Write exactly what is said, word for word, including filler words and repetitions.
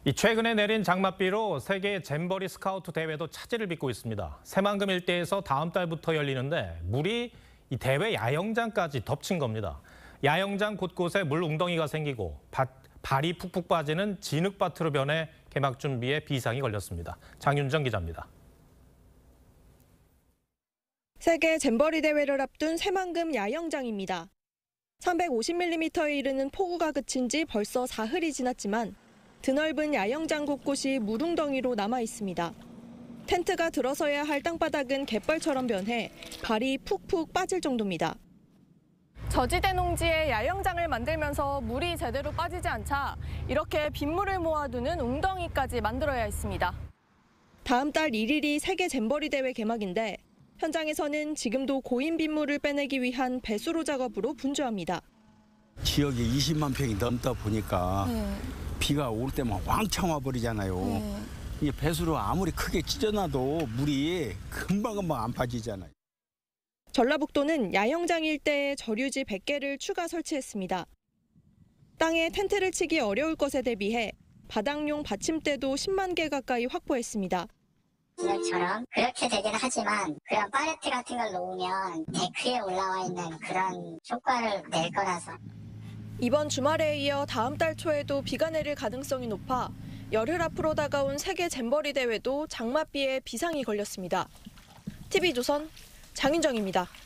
이 최근에 내린 장맛비로 세계 잼버리 스카우트 대회도 차질을 빚고 있습니다. 새만금 일대에서 다음 달부터 열리는데 물이 이 대회 야영장까지 덮친 겁니다. 야영장 곳곳에 물 웅덩이가 생기고 밭, 발이 푹푹 빠지는 진흙밭으로 변해 개막 준비에 비상이 걸렸습니다. 장윤정 기자입니다. 세계 잼버리 대회를 앞둔 새만금 야영장입니다. 삼백오십 밀리미터에 이르는 폭우가 그친 지 벌써 사흘이 지났지만 드넓은 야영장 곳곳이 물웅덩이로 남아 있습니다. 텐트가 들어서야 할 땅바닥은 갯벌처럼 변해 발이 푹푹 빠질 정도입니다. 저지대 농지에 야영장을 만들면서 물이 제대로 빠지지 않자 이렇게 빗물을 모아두는 웅덩이까지 만들어야 했습니다. 다음 달 일 일이 세계 잼버리 대회 개막인데 현장에서는 지금도 고인 빗물을 빼내기 위한 배수로 작업으로 분주합니다. 지역에 이십만 평이 넘다 보니까 네. 비가 올 때만 왕창 와버리잖아요. 네. 이 배수로 아무리 크게 찢어놔도 물이 금방금방 안 빠지잖아요. 전라북도는 야영장 일대에 저류지 백 개를 추가 설치했습니다. 땅에 텐트를 치기 어려울 것에 대비해 바닥용 받침대도 십만 개 가까이 확보했습니다. 지금처럼 그렇게 되긴 하지만 그런 팔레트 같은 걸 놓으면 데크에 올라와 있는 그런 효과를 낼 거라서. 이번 주말에 이어 다음 달 초에도 비가 내릴 가능성이 높아 열흘 앞으로 다가온 세계 잼버리 대회도 장맛비에 비상이 걸렸습니다. 티비조선 장윤정입니다.